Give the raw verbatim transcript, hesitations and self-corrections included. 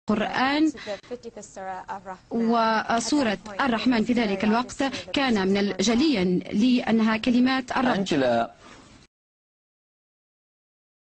القرآن وسورة الرحمن في ذلك الوقت كان من الجلي لي أنها كلمات الرب. أنجلا